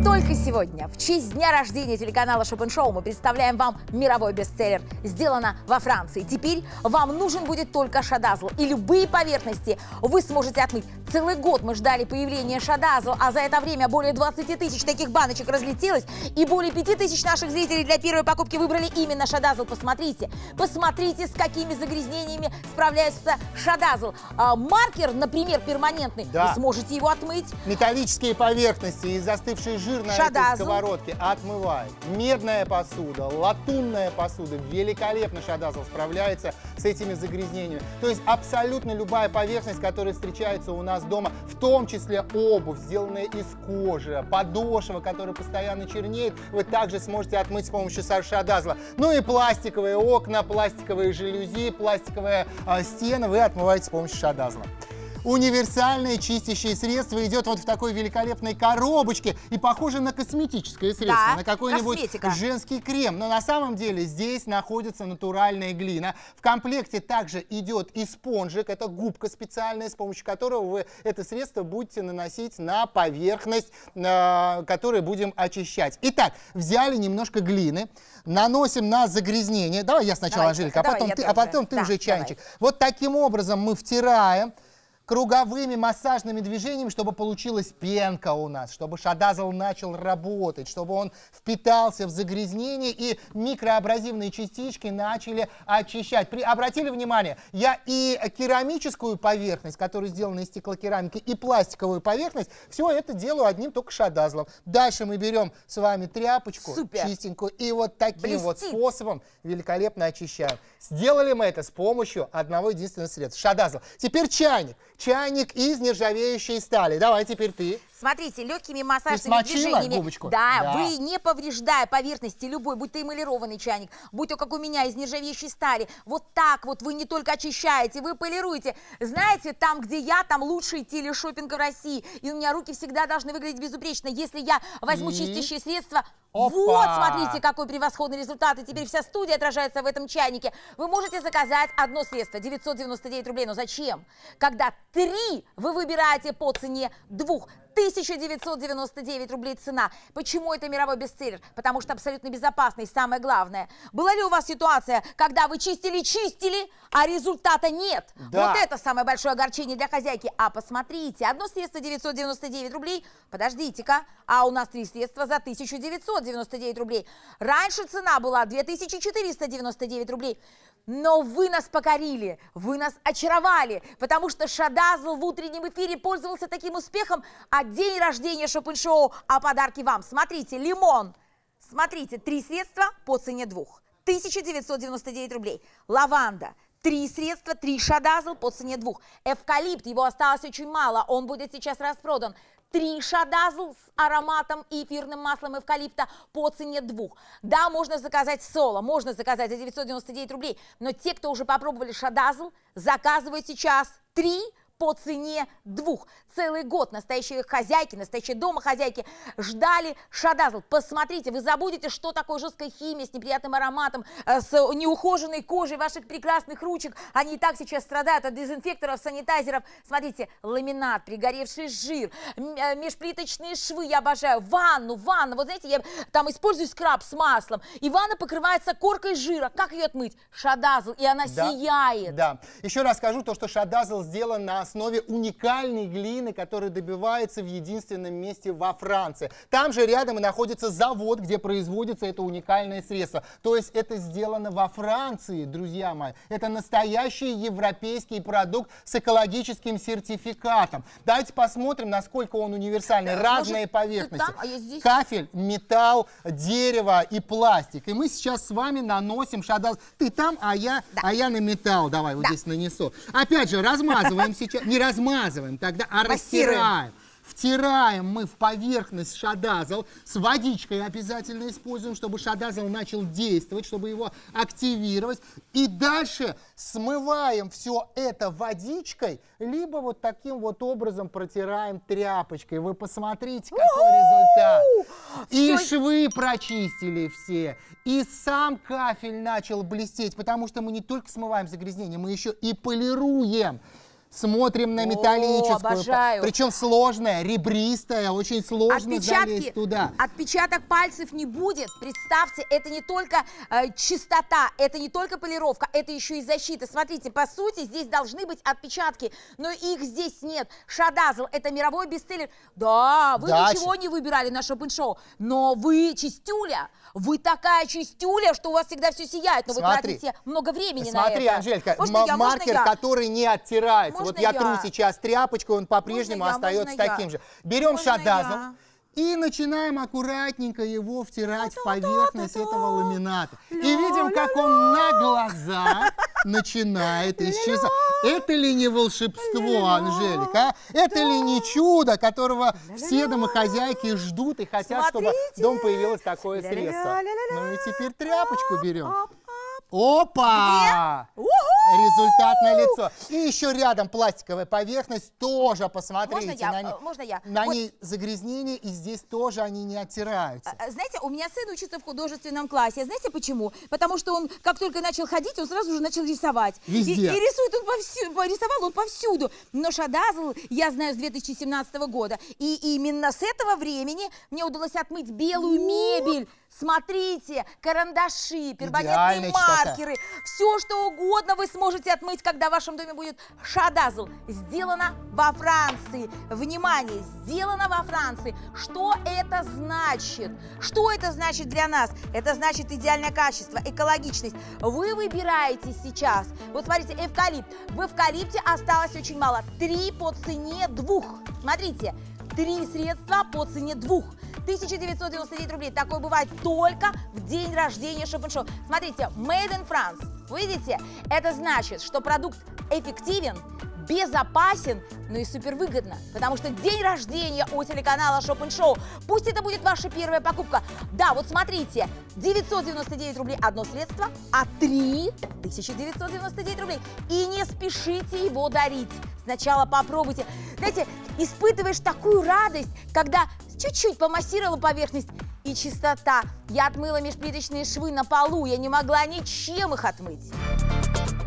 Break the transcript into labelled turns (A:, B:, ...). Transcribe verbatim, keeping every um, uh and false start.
A: Только сегодня, в честь дня рождения телеканала Shop and Show, мы представляем вам мировой бестселлер. Сделано во Франции. Теперь вам нужен будет только Шадазл. И любые поверхности вы сможете отмыть. Целый год мы ждали появления Шадазл, а за это время более двадцати тысяч таких баночек разлетелось. И более пяти тысяч наших зрителей для первой покупки выбрали именно Шадазл. Посмотрите, посмотрите, с какими загрязнениями справляется Шадазл. А, маркер, например, перманентный, да. Вы сможете его отмыть.
B: Металлические поверхности и застывший жир на этой сковородке отмывает. Медная посуда, латунная посуда, великолепно Шадазл справляется с этими загрязнениями. То есть абсолютно любая поверхность, которая встречается у нас дома, в том числе обувь, сделанная из кожи, подошва, которая постоянно чернеет, вы также сможете отмыть с помощью Шадазла. Ну и пластиковые окна, пластиковые жалюзи, пластиковые э, стены вы отмываете с помощью Шадазла. Универсальное чистящее средство идет вот в такой великолепной коробочке и похоже на косметическое средство, да, на какой-нибудь женский крем. Но на самом деле здесь находится натуральная глина. В комплекте также идет и спонжик, это губка специальная, с помощью которого вы это средство будете наносить на поверхность, э, которую будем очищать. Итак, взяли немножко глины, наносим на загрязнение. Давай я сначала, Анжелика, а потом ты, а потом ты да, уже чайничек. Давай. Вот таким образом мы втираем круговыми массажными движениями, чтобы получилась пенка у нас, чтобы Шадазл начал работать, чтобы он впитался в загрязнение и микроабразивные частички начали очищать. При, обратили внимание, я и керамическую поверхность, которая сделана из стеклокерамики, и пластиковую поверхность, все это делаю одним только Шадазлом. Дальше мы берем с вами тряпочку, супер, чистенькую, и вот таким блестит вот способом великолепно очищаем. Сделали мы это с помощью одного единственного средства — Шадазл. Теперь чайник. Чайник из нержавеющей стали. Давай теперь ты.
A: Смотрите, легкими массажными движениями,
B: губочку?
A: Да, да, вы не повреждая поверхности любой, будь то эмалированный чайник, будь то, как у меня, из нержавеющей стали, вот так вот вы не только очищаете, вы полируете. Знаете, там, где я, там лучший телешопинг в России, и у меня руки всегда должны выглядеть безупречно. Если я возьму и... чистящее средство, опа, вот, смотрите, какой превосходный результат, и теперь вся студия отражается в этом чайнике. Вы можете заказать одно средство, девятьсот девяносто девять рублей, но зачем? Когда три вы выбираете по цене двух. тысяча девятьсот девяносто девять рублей цена. Почему это мировой бестселлер? Потому что абсолютно безопасно и самое главное. Была ли у вас ситуация, когда вы чистили-чистили, а результата нет? Да. Вот это самое большое огорчение для хозяйки. А посмотрите, одно средство девятьсот девяносто девять рублей, подождите-ка, а у нас три средства за тысячу девятьсот девяносто девять рублей. Раньше цена была две тысячи четыреста девяносто девять рублей. Но вы нас покорили, вы нас очаровали, потому что Шадазл в утреннем эфире пользовался таким успехом, а день рождения Shop and Show, а подарки вам. Смотрите, лимон, смотрите, три средства по цене двух, тысяча девятьсот девяносто девять рублей. Лаванда, три средства, три Шадазл по цене двух. Эвкалипт, его осталось очень мало, он будет сейчас распродан. Три Шадазл с ароматом и эфирным маслом эвкалипта по цене двух. Да, можно заказать соло, можно заказать за девятьсот девяносто девять рублей, но те, кто уже попробовали Шадазл, заказывают сейчас три по цене двух. Целый год настоящие хозяйки, настоящие домохозяйки ждали Шадазл. Посмотрите, вы забудете, что такое жесткая химия с неприятным ароматом, с неухоженной кожей ваших прекрасных ручек. Они и так сейчас страдают от дезинфекторов, санитайзеров. Смотрите, ламинат, пригоревший жир, межплиточные швы, я обожаю. Ванну, ванну, вот знаете, я там использую скраб с маслом, и ванна покрывается коркой жира. Как ее отмыть? Шадазл, и она да, сияет.
B: Да. Еще раз скажу то, что Шадазл сделан на основе уникальной глины, которая добивается в единственном месте во Франции. Там же рядом и находится завод, где производится это уникальное средство. То есть это сделано во Франции, друзья мои. Это настоящий европейский продукт с экологическим сертификатом. Давайте посмотрим, насколько он универсальный. Разные Может, поверхности. Там, а я здесь... Кафель, металл, дерево и пластик. И мы сейчас с вами наносим Шадазл. Ты там, а я, да. а я на металл. Давай, вот да. здесь нанесу. Опять же, размазываем сейчас. Не размазываем тогда, а растираем. Втираем мы в поверхность Шадазл, с водичкой обязательно используем, чтобы Шадазл начал действовать, чтобы его активировать. И дальше смываем все это водичкой, либо вот таким вот образом протираем тряпочкой. Вы посмотрите, какой результат. И швы прочистили все, и сам кафель начал блестеть, потому что мы не только смываем загрязнение, мы еще и полируем. Смотрим на металлическую.
A: О, обожаю.
B: Причем сложная, ребристая, очень сложно
A: Отпечатки,
B: залезть туда.
A: Отпечаток пальцев не будет. Представьте, это не только э, чистота, это не только полировка, это еще и защита. Смотрите, по сути, здесь должны быть отпечатки, но их здесь нет. Шадазл — это мировой бестселлер. Да, вы
B: Дальше.
A: ничего не выбирали на шопен-шоу, но вы чистюля. Вы такая чистюля, что у вас всегда все сияет, но
B: Смотри.
A: вы тратите много времени
B: Смотри,
A: на это.
B: Анжелька,
A: Можно я,
B: маркер,
A: можно я?
B: который не оттирается.
A: Можно
B: вот я,
A: я?
B: тру сейчас тряпочкой, он по-прежнему
A: Можно я?
B: остается
A: Можно я?
B: таким же. Берем
A: Можно
B: шадазл
A: я?
B: и начинаем аккуратненько его втирать в поверхность этого ламината. И видим, как он на глазах начинает исчезать. Это ли не волшебство, Анжелика? А? Это ли не чудо, которого все домохозяйки ждут и хотят, чтобы дома появилось такое средство? Ну и теперь тряпочку берем. Опа! Результат на лицо. И еще рядом пластиковая поверхность, тоже посмотрите.
A: Можно я?
B: На, не...
A: Можно я?
B: на
A: Вот.
B: ней загрязнения, и здесь тоже они не оттираются.
A: Знаете, у меня сын учится в художественном классе. Знаете почему? Потому что он, как только начал ходить, он сразу же начал рисовать.
B: Везде.
A: И, и рисует он повсюду, рисовал он повсюду. Но шадазл я знаю с две тысячи семнадцатого года. И именно с этого времени мне удалось отмыть белую мебель. Смотрите, карандаши, перманентные маркеры, все что угодно вы сможете отмыть, когда в вашем доме будет шадазл. Сделано во Франции. Внимание, сделано во Франции. Что это значит? Что это значит для нас? Это значит идеальное качество, экологичность. Вы выбираете сейчас. Вот смотрите, эвкалипт. В эвкалипте осталось очень мало. Три по цене двух. Смотрите, три средства по цене двух. тысяча девятьсот девяносто девять рублей. Такое бывает только в день рождения шопен-шоу. Смотрите, Made in France. Вы видите? Это значит, что продукт эффективен, безопасен, но и супервыгодно. Потому что день рождения у телеканала шопен-шоу. Пусть это будет ваша первая покупка. Да, вот смотрите, девятьсот девяносто девять рублей одно средство, а три тысячи девятьсот девяносто девять рублей. И не спешите его дарить. Сначала попробуйте. Знаете, испытываешь такую радость, когда чуть-чуть помассировала поверхность, и чистота. Я отмыла межплиточные швы на полу, я не могла ничем их отмыть.